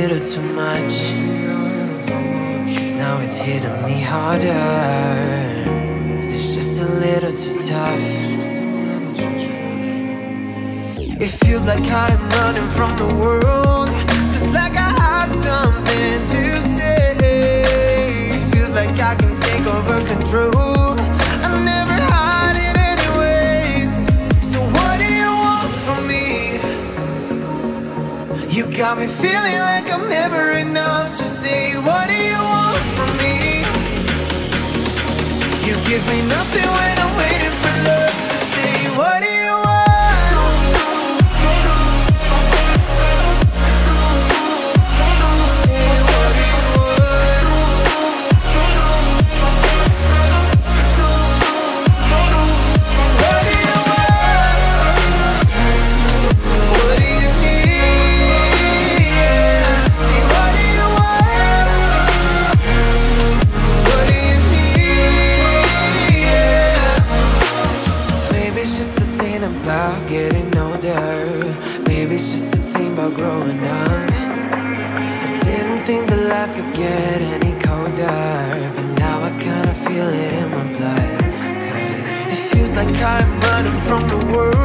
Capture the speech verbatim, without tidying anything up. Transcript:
little too much, 'cause now it's hitting me harder. It's just a little too tough. It feels like I'm running from the world, just like I had something to say. It feels like I can take over control. I never had it anyways. So what do you want from me? You got me feeling like I'm never enough. Just say, what do you want from me? You give me nothing when I'm waiting for love. Just say, what do you want? About getting older, maybe it's just a thing about growing up. I didn't think that life could get any colder, but now I kinda feel it in my blood. 'Cause it feels like I'm running from the world,